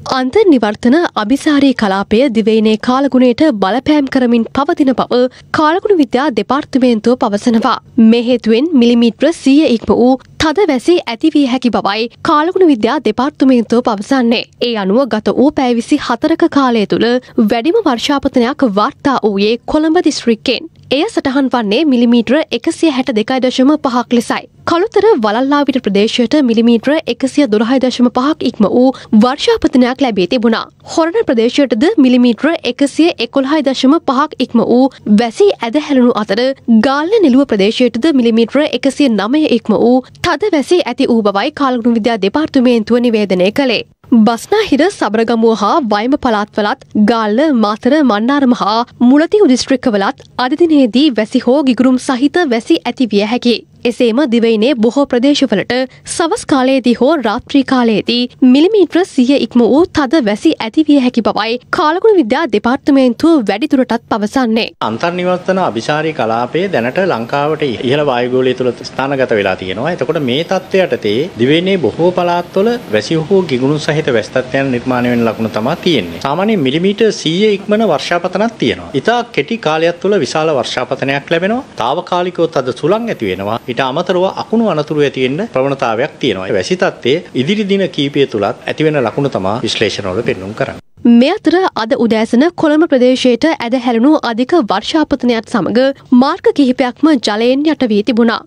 අන්තර් නිවර්තන අභිසාරී කලාපය දිවයිනේ කාලගුණයට බලපෑම් කරමින් පවතින බව කාලගුණ විද්‍යා දෙපාර්තමේන්තුව පවසනවා. මේ හේතුවෙන් මිලිමීටර 100 ඉක්ම වූ තද වැසි ඇති විය හැකි බවයි කාලගුණ විද්‍යා දෙපාර්තමේන්තුව පවසන්නේ. ඒ අනුව ගත වූ පැය 24ක කාලය තුළ වැඩිම වර්ෂාපතනයක් වාර්තා වූයේ කොළඹ දිස්ත්‍රික්කයෙන්. එය සටහන් වන්නේ මිලිමීටර 162.5ක් ලෙසයි. කළුතර වලල්ලාවිට ප්‍රදේශයට මිලිමීටර 112.5ක් ඉක්ම වූ වර්ෂාපතනයක් ලැබී තිබුණා. හොරණ ප්‍රදේශයටද මිලිමීටර 111.5ක් ඉක්ම වූ වැසි ඇද හැලුණු අතර ගාල්ල නෙළුව ප්‍රදේශයටද මිලිමීටර 109 ඉක්ම වූ තද වැසි ඇති වූ බවයි කාලගුණ විද්‍යා දෙපාර්තමේන්තුව නිවේදනය කළේ. බස්නාහිර සබරගමුව හා වයඹ පළාත්වලත් ගාල්ල මාතර මන්නාරම හා මුලතිව් දිස්ත්‍රික්කවලත් අද දිනේදී වැසි හෝ ගිගුරුම් සහිත වැසි ඇති විය හැකියි. එසේම දිවයිනේ බොහෝ ප්‍රදේශවලට සවස් කාලයේදී හෝ රාත්‍රී කාලයේදී මිලිමීටර 100 ඉක්ම වූ තද වැසි ඇති විය හැකි බවයි කාලගුණ විද්‍යා දෙපාර්තමේන්තුව වැඩිදුරටත් පවසන්නේ. අන්තර් නිවර්තන අභිසාරී කලාපයේ දැනට ලංකාවට ඉහළ වායුගෝලය තුළ ස්ථානගත වෙලා තියෙනවා. එතකොට මේ තත්ත්වය යටතේ දිවයිනේ බොහෝ පළාත්වල වැසි හෝ ගිගුරුම් සහිත වැසි තත්ත්වයන් නිර්මාණය වෙන ලකුණු තමයි තියෙන්නේ. සාමාන්‍යයෙන් මිලිමීටර 100 ඉක්මන වර්ෂාපතනක් තියෙනවා. ඉතා කෙටි කාලයක් තුළ විශාල වර්ෂාපතනයක් ලැබෙනවා. తాවකාලිකව තද සුළං ඇති වෙනවා. ඊට අමතරව අකුණු අනතුරු ඇති වෙන්න ප්‍රවණතාවයක් තියෙනවා. ඒ වැසි තත්ත්වයේ ඉදිරි දින කීපය තුලත් ඇති වෙන ලකුණු තමයි විශ්ලේෂණවල පෙන්වුම් කරන්නේ. මේ අතර අද උදෑසන කොළඹ ප්‍රදේශයට ඇද හැලුණු අධික වර්ෂාපතනයත් සමග මාර්ග කිහිපයක්ම ජලයෙන් යට වී තිබුණා.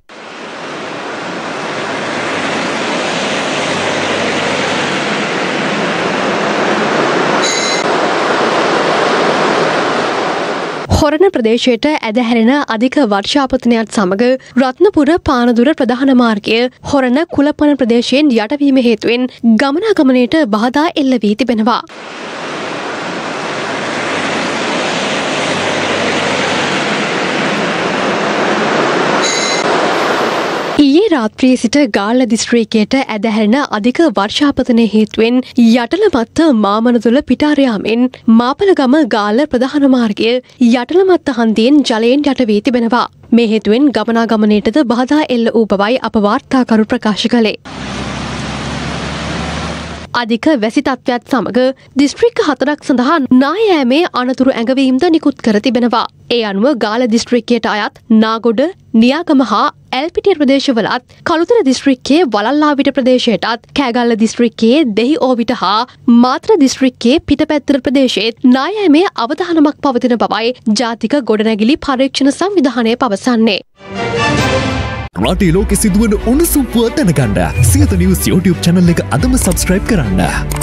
හොරණ ප්‍රදේශයට ඇද හැරෙන අධික වර්ෂාපතනයත් සමග රත්නපුර පානදුර ප්‍රධාන මාර්ගය හොරණ කුලපන ප්‍රදේශයෙන් යටවීම හේතුවෙන් ගමනාගමනයට බාධා එල්ල වී තිබෙනවා. ඊයේ රාත්‍රියේ සිට ගාල්ල දිස්ත්‍රික්කයට ඇද හැරෙන අධික වර්ෂාපතනය හේතුවෙන් යටලමත්ත මාමනදුල පිටාරයාමෙන් මාපලගම ගාල්ල ප්‍රධාන මාර්ගය යටලමත්ත හන්දියෙන් ජලයෙන් යට වී තිබෙනවා. මේ හේතුවෙන් ගමනාගමනයටද බාධා එල්ල වූ බවයි අප වාර්තාකරු ප්‍රකාශ කළේ. අධික වැසි තත්ත්වයත් සමග දිස්ත්‍රික්ක 4ක් සඳහා නායෑමේ අනතුරු ඇඟවීම්ද නිකුත් කර තිබෙනවා. ඒ අනුව ගාල්ල දිස්ත්‍රික්කයට අයත් නාගොඩ, නියාගම හා ඇල්පිටිය ප්‍රදේශවලත් කළුතර දිස්ත්‍රික්කයේ වලල්ලාවිට ප්‍රදේශයටත් කෑගල්ල දිස්ත්‍රික්කයේ දෙහිඔවිට හා මාතර දිස්ත්‍රික්කයේ පිටපැත්තර ප්‍රදේශයේත් නායෑමේ අවධානමක් පවතින බවයි ජාතික ගොඩනැගිලි පරීක්ෂණ සංවිධානය පවසන්නේ. රටේ ලෝකෙ සිදුවන උණුසුම් පුවත් දැනගන්න සියත නිවුස් YouTube channel එක අදම subscribe කරන්න.